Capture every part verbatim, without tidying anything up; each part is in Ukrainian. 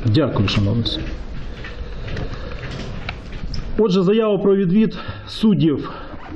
Дякую, шановний суд. Отже, заяву про відвід суддів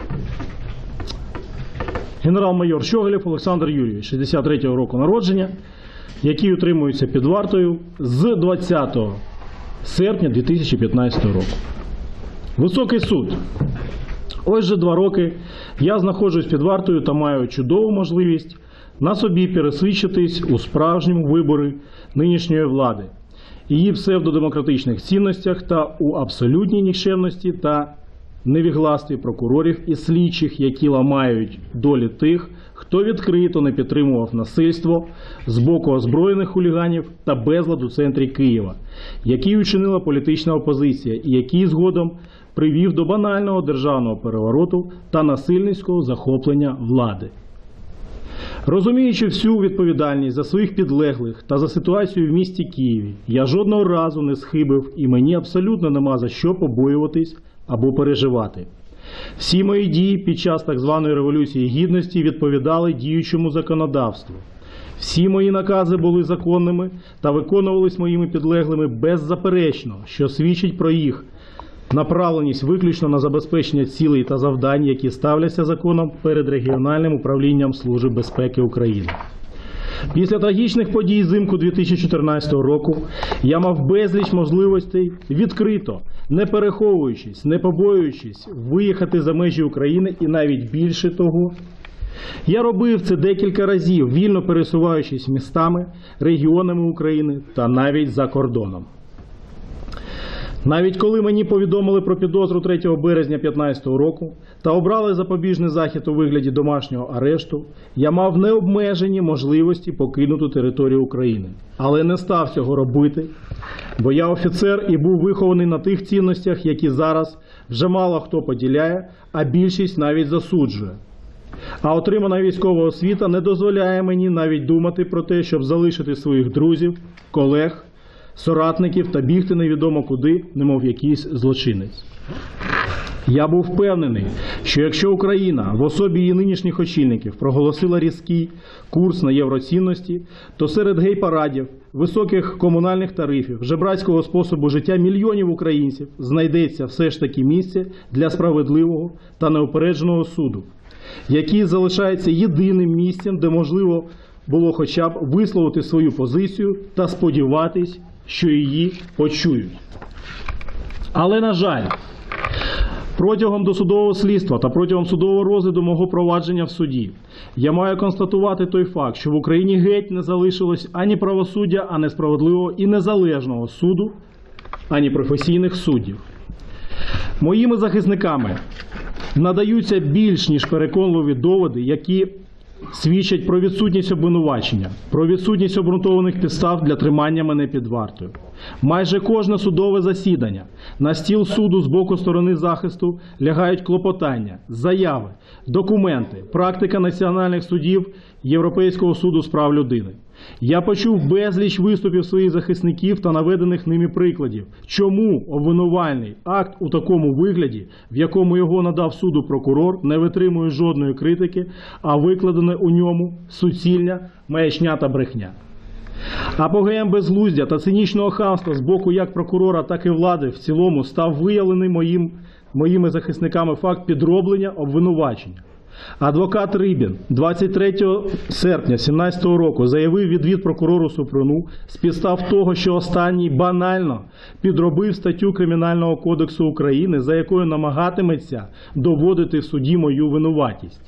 генерал-майор Щоголєв Олександр Юрійович, шістдесят третього року народження, який утримується під вартою з двадцятого серпня дві тисячі п'ятнадцятого року. Високий суд. Ось же два роки я знаходжусь під вартою та маю чудову можливість на собі пересвідчитись у справжньому виборі нинішньої влади, її псевдодемократичних цінностях та у абсолютній нікчемності та невігластві прокурорів і слідчих, які ламають долі тих, хто відкрито не підтримував насильство з боку озброєних хуліганів та безлад у центрі Києва, який учинила політична опозиція і який згодом привів до банального державного перевороту та насильницького захоплення влади. Розуміючи всю відповідальність за своїх підлеглих та за ситуацію в місті Києві, я жодного разу не схибив і мені абсолютно нема за що побоюватись або переживати. Всі мої дії під час так званої Революції Гідності відповідали діючому законодавству. Всі мої накази були законними та виконувались моїми підлеглими беззаперечно, що свідчить про їх направленість виключно на забезпечення цілей та завдань, які ставляться законом перед регіональним управлінням Служби безпеки України. Після трагічних подій взимку дві тисячі чотирнадцятого року я мав безліч можливостей відкрито, не переховуючись, не побоюючись, виїхати за межі України і навіть більше того. Я робив це декілька разів, вільно пересуваючись містами, регіонами України та навіть за кордоном. Навіть коли мені повідомили про підозру третього березня дві тисячі п'ятнадцятого року та обрали запобіжний захід у вигляді домашнього арешту, я мав необмежені можливості покинути територію України. Але не став цього робити, бо я офіцер і був вихований на тих цінностях, які зараз вже мало хто поділяє, а більшість навіть засуджує. А отримана військова освіта не дозволяє мені навіть думати про те, щоб залишити своїх друзів, колег, соратників та бігти невідомо куди, немов якийсь злочинець. Я був впевнений, що якщо Україна в особі її нинішніх очільників проголосила різкий курс на євроцінності, то серед гей-парадів, високих комунальних тарифів, жебрацького способу життя мільйонів українців знайдеться все ж таки місце для справедливого та неупередженого суду, який залишається єдиним місцем, де можливо було хоча б висловити свою позицію та сподіватись, що її почують. Але, на жаль, протягом досудового слідства та протягом судового розгляду мого провадження в суді я маю констатувати той факт, що в Україні геть не залишилось ані правосуддя, ані справедливого і незалежного суду, ані професійних суддів. Моїми захисниками надаються більш ніж переконливі доводи, які свідчать про відсутність обвинувачення, про відсутність обґрунтованих підстав для тримання мене під вартою. Майже кожне судове засідання на стіл суду з боку сторони захисту лягають клопотання, заяви, документи, практика національних судів Європейського суду з прав людини. Я почув безліч виступів своїх захисників та наведених ними прикладів, чому обвинувальний акт у такому вигляді, в якому його надав суду прокурор, не витримує жодної критики, а викладене у ньому суцільна маячня та брехня. Апогеєм безглуздя та цинічного хамства з боку як прокурора, так і влади в цілому став виявлений моїм, моїми захисниками факт підроблення обвинувачення. Адвокат Рибін двадцять третього серпня дві тисячі сімнадцятого року заявив відвід прокурору Супруну з підстав того, що останній банально підробив статтю Кримінального кодексу України, за якою намагатиметься доводити в суді мою винуватість.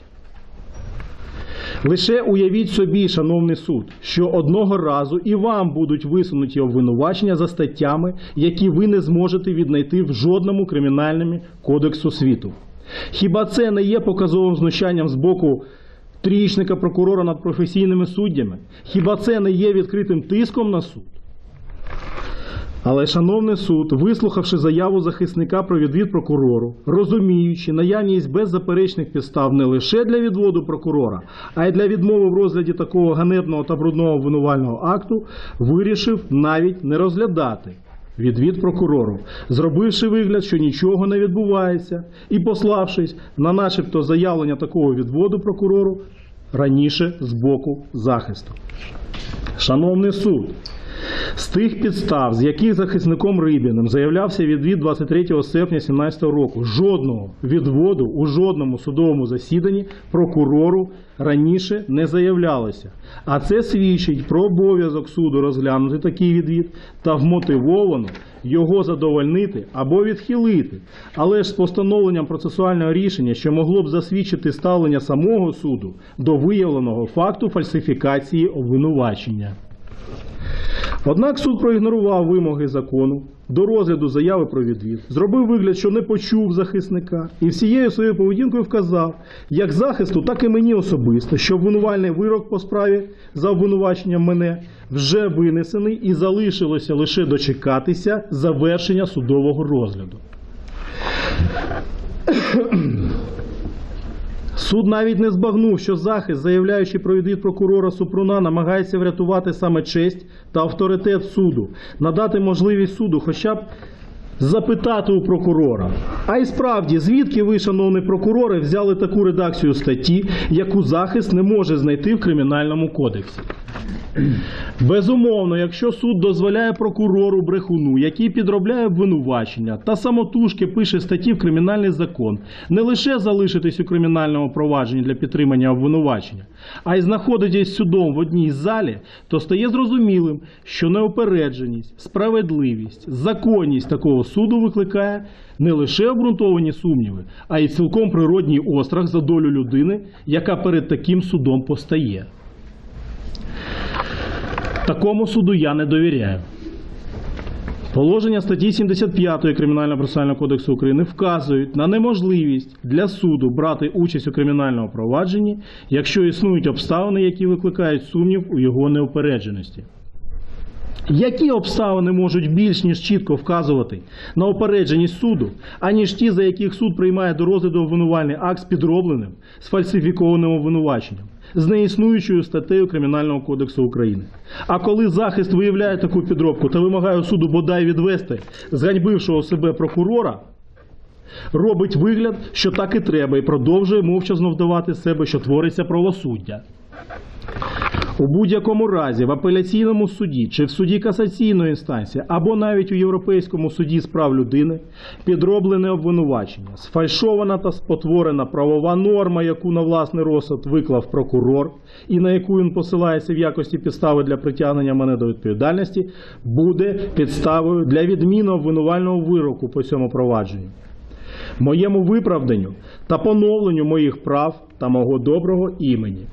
Лише уявіть собі, шановний суд, що одного разу і вам будуть висунуті обвинувачення за статтями, які ви не зможете віднайти в жодному Кримінальному кодексу світу. Хіба це не є показовим знущанням з боку трієчника прокурора над професійними суддями? Хіба це не є відкритим тиском на суд? Але, шановний суд, вислухавши заяву захисника про відвід прокурору, розуміючи наявність беззаперечних підстав не лише для відводу прокурора, а й для відмови в розгляді такого ганебного та брудного обвинувального акту, вирішив навіть не розглядати відвід прокурору, зробивши вигляд, що нічого не відбувається, і пославшись на начебто заявлення такого відводу прокурору раніше з боку захисту. Шановний суд, З тих підстав, з яких захисником Рибіним заявлявся відвід двадцять третього серпня дві тисячі сімнадцятого року, жодного відводу у жодному судовому засіданні прокурору раніше не заявлялося. А це свідчить про обов'язок суду розглянути такий відвід та вмотивовано його задовольнити або відхилити. Але ж з постановленням процесуального рішення, що могло б засвідчити ставлення самого суду до виявленого факту фальсифікації обвинувачення. Однак суд проігнорував вимоги закону до розгляду заяви про відвід, зробив вигляд, що не почув захисника і всією своєю поведінкою вказав, як захисту, так і мені особисто, що обвинувальний вирок по справі за обвинуваченням мене вже винесений і залишилося лише дочекатися завершення судового розгляду. Суд навіть не збагнув, що захист, заявляючи про відвід прокурора Супруна, намагається врятувати саме честь та авторитет суду, надати можливість суду хоча б запитати у прокурора. А й справді, звідки ви, шановні прокурори, взяли таку редакцію статті, яку захист не може знайти в Кримінальному кодексі? Безумовно, якщо суд дозволяє прокурору брехуну, який підробляє обвинувачення та самотужки пише статті в Кримінальний закон, не лише залишитись у кримінальному провадженні для підтримання обвинувачення, а й знаходитись судом в одній залі, то стає зрозумілим, що неупередженість, справедливість, законність такого суду викликає не лише обґрунтовані сумніви, а й цілком природній острах за долю людини, яка перед таким судом постає. Такому суду я не довіряю. Положення статті сімдесят п'ятої Кримінального процесуального кодексу України вказують на неможливість для суду брати участь у кримінальному провадженні, якщо існують обставини, які викликають сумнів у його неупередженості. Які обставини можуть більш ніж чітко вказувати на упередженість суду, аніж ті, за яких суд приймає до розгляду обвинувальний акт з підробленим, сфальсифікованим обвинуваченням, з неіснуючою статтею Кримінального кодексу України? А коли захист виявляє таку підробку та вимагає у суду бодай відвести зганьбившого себе прокурора, робить вигляд, що так і треба, і продовжує мовчазно вдавати з себе, що твориться правосуддя. У будь-якому разі в апеляційному суді чи в суді касаційної інстанції, або навіть у Європейському суді з прав людини підроблене обвинувачення, сфальшована та спотворена правова норма, яку на власний розсуд виклав прокурор і на яку він посилається в якості підстави для притягнення мене до відповідальності, буде підставою для відміни обвинувального вироку по цьому провадженню, моєму виправданню та поновленню моїх прав та мого доброго імені.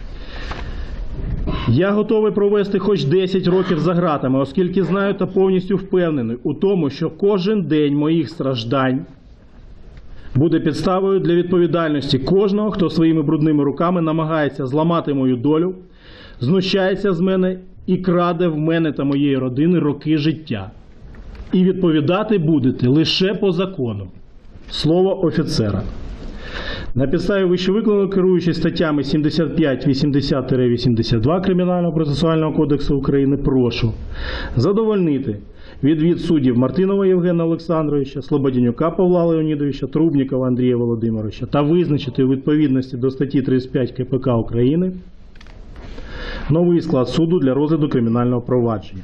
Я готовий провести хоч десять років за ґратами, оскільки знаю та повністю впевнений у тому, що кожен день моїх страждань буде підставою для відповідальності кожного, хто своїми брудними руками намагається зламати мою долю, знущається з мене і краде в мене та моєї родини роки життя. І відповідати будете лише по закону. Слово офіцера. На підставі вищевикладеного, керуючись статтями сімдесят п'ять вісімдесят вісімдесят два Кримінального процесуального кодексу України, прошу задовольнити відвід суддів Мартинова Євгена Олександровича, Слободянюка Павла Леонідовича, Трубнікова Андрія Володимировича та визначити у відповідності до статті тридцять п'ять ка пе ка України новий склад суду для розгляду кримінального провадження.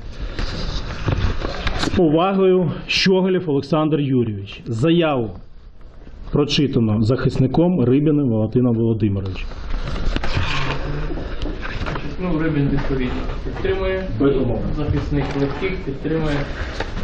З повагою, Щоголєв Олександр Юрійович. Заяву прочитано захисником Рибіним Валентином Володимировичем. Ну, Рибін відповідно підтримує, захисник Легких підтримує.